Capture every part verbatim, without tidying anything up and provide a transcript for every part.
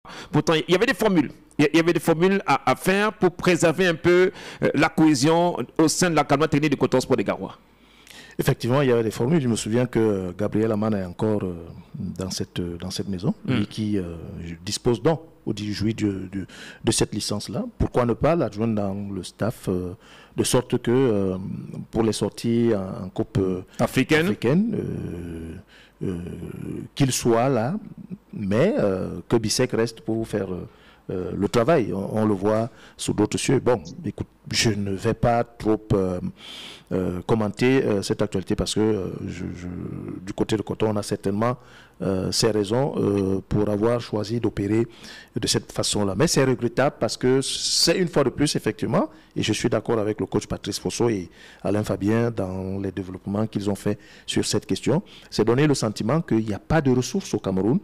Pourtant, il y avait des formules. Il y avait des formules à, à faire pour préserver un peu euh, la cohésion au sein de l'académie technique de Coton Sport des Garoua. Effectivement, il y avait des formules. Je me souviens que Gabriel Aman est encore euh, dans, cette, dans cette maison, mm. lui qui euh, dispose donc, ou dit jouit de, de, de cette licence-là. Pourquoi ne pas l'adjoindre dans le staff euh, de sorte que euh, pour les sorties en, en Coupe euh, africaine, africaine euh, euh, qu'il soit là, mais euh, que Bissek reste pour faire euh, euh, le travail. On, on le voit sous d'autres cieux. Bon, écoute, je ne vais pas trop euh, euh, commenter euh, cette actualité parce que euh, je, je, du côté de Coton, on a certainement euh, ses raisons euh, pour avoir choisi d'opérer de cette façon-là. Mais c'est regrettable parce que c'est une fois de plus, effectivement, et je suis d'accord avec le coach Patrice Fosso et Alain Fabien dans les développements qu'ils ont fait sur cette question, c'est donner le sentiment qu'il n'y a pas de ressources au Cameroun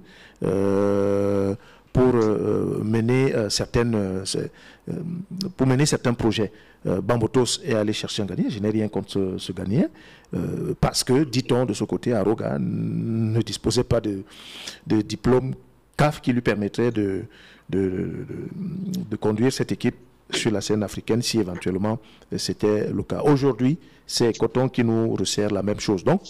euh, pour euh, mener euh, certaines euh, euh, pour mener certains projets. Euh, Bambotos est allé chercher un Ghanéen, je n'ai rien contre ce, ce Ghanéen, euh, parce que, dit-on de ce côté, Aroga ne disposait pas de, de diplôme C A F qui lui permettrait de, de, de, de conduire cette équipe sur la scène africaine si éventuellement c'était le cas. Aujourd'hui, c'est Coton qui nous resserre la même chose. Donc,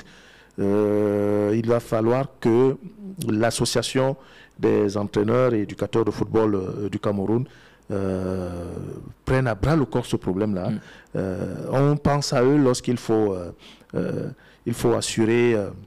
euh, il va falloir que l'association des entraîneurs et éducateurs de football euh, du Cameroun euh, prennent à bras le corps ce problème-là. Mm. Euh, on pense à eux lorsqu'il faut, euh, euh, il faut assurer, euh,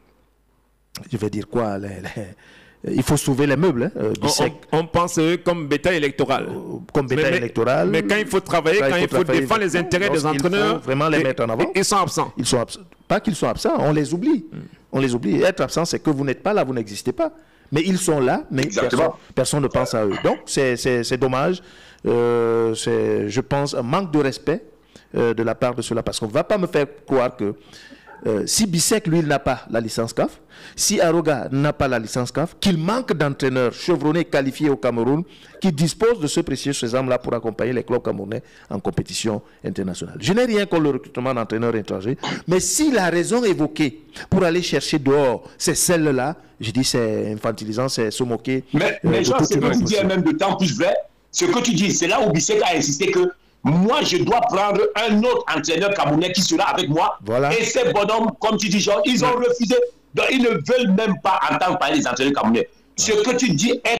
je vais dire quoi, les, les, il faut sauver les meubles. Hein, euh, on, on, on pense à eux comme bétail électoral. Euh, comme bétail mais, électoral. Mais quand il faut travailler, quand, quand il faut, faut défendre les intérêts des entraîneurs, il faut vraiment les et, mettre en avant. Ils sont absents. Ils sont absents. Pas qu'ils sont absents, on les oublie. Mm. On les oublie. Et être absent, c'est que vous n'êtes pas là, vous n'existez pas. Mais ils sont là, mais personne, personne ne pense à eux. Donc, c'est dommage. Euh, c'est, je pense, un manque de respect euh, de la part de ceux-là. Parce qu'on ne va pas me faire croire que euh, si Bissek, lui, n'a pas la licence C A F, si Aroga n'a pas la licence C A F, qu'il manque d'entraîneurs chevronnés qualifiés au Cameroun qui disposent de ce précieux sésame-là pour accompagner les clubs camerounais en compétition internationale. Je n'ai rien contre le recrutement d'entraîneurs étrangers, mais si la raison évoquée pour aller chercher dehors, c'est celle-là, je dis c'est infantilisant, c'est se moquer. Mais, euh, mais genre, ce que tu dis est même de temps plus vrai. Ce que tu dis, c'est là où Bissek a insisté que moi, je dois prendre un autre entraîneur camerounais qui sera avec moi. Voilà. Et ces bonhommes, comme tu dis, genre, ils ont refusé. Donc, ils ne veulent même pas entendre parler des entraîneurs camerounais. Ce que tu dis est